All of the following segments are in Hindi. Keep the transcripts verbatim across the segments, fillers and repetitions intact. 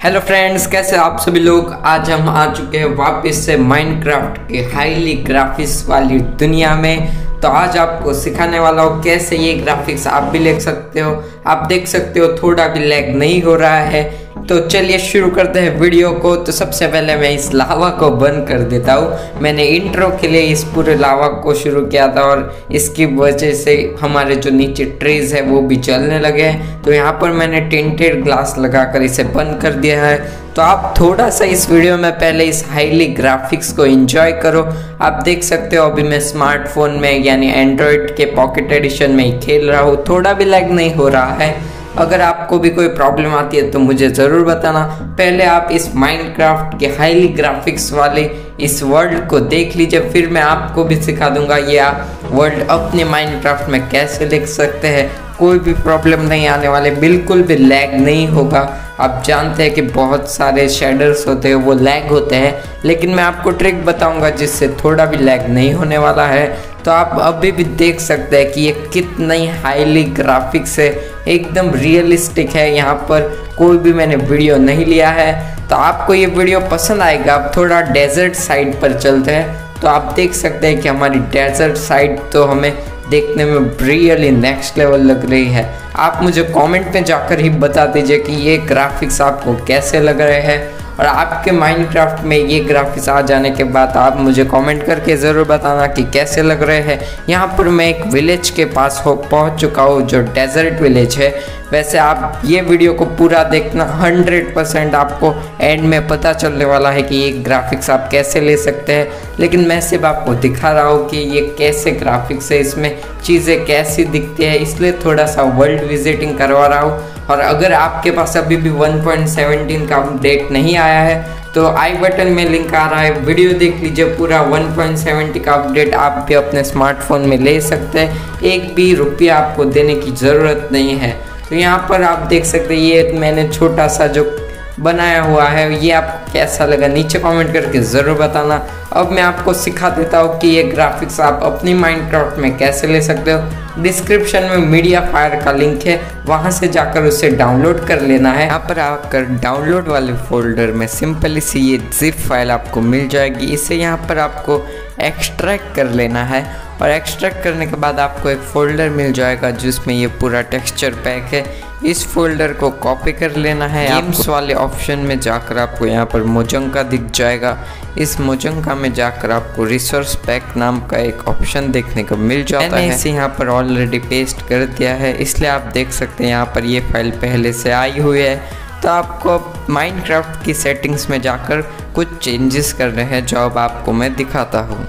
हेलो फ्रेंड्स, कैसे आप सभी लोग। आज हम आ चुके हैं वापस से माइनक्राफ्ट के हाईली ग्राफिक्स वाली दुनिया में। तो आज आपको सिखाने वाला हूँ कैसे ये ग्राफिक्स आप भी ले सकते हो। आप देख सकते हो थोड़ा भी लैग नहीं हो रहा है। तो चलिए शुरू करते हैं वीडियो को। तो सबसे पहले मैं इस लावा को बंद कर देता हूँ। मैंने इंट्रो के लिए इस पूरे लावा को शुरू किया था और इसकी वजह से हमारे जो नीचे ट्रेज है वो भी चलने लगे हैं। तो यहाँ पर मैंने टिंटेड ग्लास लगाकर इसे बंद कर दिया है। तो आप थोड़ा सा इस वीडियो में पहले इस हाईली ग्राफिक्स को एंजॉय करो। आप देख सकते हो अभी मैं स्मार्टफोन में यानी एंड्रॉयड के पॉकेट एडिशन में ही खेल रहा हूँ। थोड़ा भी लैग नहीं हो रहा है। अगर आपको भी कोई प्रॉब्लम आती है तो मुझे ज़रूर बताना। पहले आप इस माइनक्राफ्ट के हाईली ग्राफिक्स वाले इस वर्ल्ड को देख लीजिए, फिर मैं आपको भी सिखा दूंगा ये आप वर्ल्ड अपने माइनक्राफ्ट में कैसे लिख सकते हैं। कोई भी प्रॉब्लम नहीं आने वाले, बिल्कुल भी लैग नहीं होगा। आप जानते हैं कि बहुत सारे शेडर्स होते हैं वो लैग होते हैं, लेकिन मैं आपको ट्रिक बताऊंगा जिससे थोड़ा भी लैग नहीं होने वाला है। तो आप अभी भी देख सकते हैं कि ये कितनी हाईली ग्राफिक्स है, एकदम रियलिस्टिक है। यहाँ पर कोई भी मैंने वीडियो नहीं लिया है। तो आपको ये वीडियो पसंद आएगा। आप थोड़ा डेजर्ट साइड पर चलते हैं तो आप देख सकते हैं कि हमारी डेजर्ट साइड तो हमें देखने में रियली नेक्स्ट लेवल लग रही है। आप मुझे कमेंट में जाकर ही बता दीजिए कि ये ग्राफिक्स आपको कैसे लग रहे हैं। और आपके माइनक्राफ्ट में ये ग्राफिक्स आ जाने के बाद आप मुझे कमेंट करके ज़रूर बताना कि कैसे लग रहे हैं। यहाँ पर मैं एक विलेज के पास हो पहुँच चुका हूँ जो डेजर्ट विलेज है। वैसे आप ये वीडियो को पूरा देखना, हंड्रेड परसेंट आपको एंड में पता चलने वाला है कि ये ग्राफिक्स आप कैसे ले सकते हैं। लेकिन मैं सिर्फ आपको दिखा रहा हूँ कि ये कैसे ग्राफिक्स है, इसमें चीज़ें कैसी दिखती है, इसलिए थोड़ा सा वर्ल्ड विजिटिंग करवा रहा हूँ। और अगर आपके पास अभी भी वन पॉइंट सेवनटीन का अपडेट नहीं आया है तो आई बटन में लिंक आ रहा है, वीडियो देख लीजिए पूरा। वन पॉइंट सेवनटीन का अपडेट आप भी अपने स्मार्टफोन में ले सकते हैं। एक भी रुपया आपको देने की ज़रूरत नहीं है। तो यहाँ पर आप देख सकते हैं ये मैंने छोटा सा जो बनाया हुआ है, ये आपको कैसा लगा नीचे कमेंट करके ज़रूर बताना। अब मैं आपको सिखा देता हूँ कि ये ग्राफिक्स आप अपनी माइनक्राफ्ट में कैसे ले सकते हो। डिस्क्रिप्शन में मीडिया फायर का लिंक है, वहाँ से जाकर उसे डाउनलोड कर लेना है। यहाँ पर आकर डाउनलोड वाले फोल्डर में सिंपली सी ये जिप फाइल आपको मिल जाएगी। इसे यहाँ पर आपको एक्सट्रैक्ट कर लेना है और एक्सट्रैक्ट करने के बाद आपको एक फ़ोल्डर मिल जाएगा जिसमें ये पूरा टेक्सचर पैक है। इस फोल्डर को कॉपी कर लेना है। गेम्स वाले ऑप्शन में जाकर आपको यहाँ पर मोजंका दिख जाएगा। इस मोजंका में जाकर आपको रिसोर्स पैक नाम का एक ऑप्शन देखने को मिल जाता है। मैंने इसे यहाँ पर ऑलरेडी पेस्ट कर दिया है, इसलिए आप देख सकते हैं यहाँ पर ये फाइल पहले से आई हुई है। तो आपको माइनक्राफ्ट की सेटिंग्स में जाकर कुछ चेंजेस करने हैं जो अब आपको मैं दिखाता हूँ।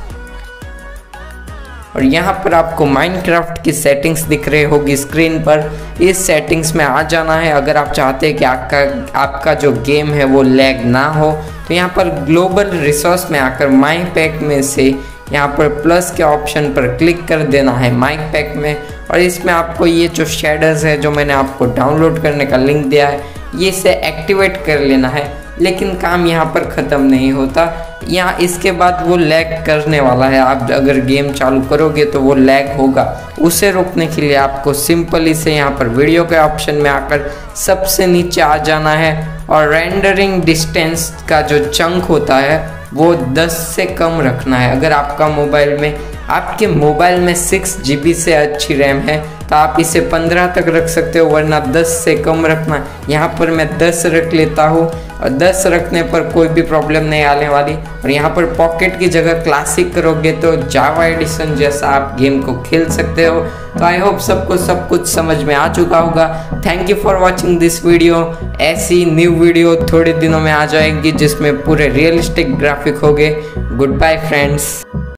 और यहाँ पर आपको माइनक्राफ्ट की सेटिंग्स दिख रही होगी स्क्रीन पर। इस सेटिंग्स में आ जाना है अगर आप चाहते हैं कि आपका आपका जो गेम है वो लैग ना हो। तो यहाँ पर ग्लोबल रिसोर्स में आकर माई पैक में से यहाँ पर प्लस के ऑप्शन पर क्लिक कर देना है माई पैक में। और इसमें आपको ये जो शेडर्स है जो मैंने आपको डाउनलोड करने का लिंक दिया है, ये इसे एक्टिवेट कर लेना है। लेकिन काम यहाँ पर ख़त्म नहीं होता, यहाँ इसके बाद वो लैग करने वाला है। आप अगर गेम चालू करोगे तो वो लैग होगा। उसे रोकने के लिए आपको सिंपली से यहाँ पर वीडियो के ऑप्शन में आकर सबसे नीचे आ जाना है और रेंडरिंग डिस्टेंस का जो चंक होता है वो दस से कम रखना है। अगर आपका मोबाइल में आपके मोबाइल में सिक्स जी बी से अच्छी रैम है तो आप इसे पंद्रह तक रख सकते हो, वरना दस से कम रखना। यहाँ पर मैं दस रख लेता हूँ और दस रखने पर कोई भी प्रॉब्लम नहीं आने वाली। और यहाँ पर पॉकेट की जगह क्लासिक करोगे तो जावा एडिशन जैसा आप गेम को खेल सकते हो। तो आई होप सबको सब कुछ समझ में आ चुका होगा। Thank you for watching this video. ऐसी न्यू वीडियो थोड़े दिनों में आ जाएगी जिसमें पूरे रियलिस्टिक ग्राफिक होंगे। Goodbye friends.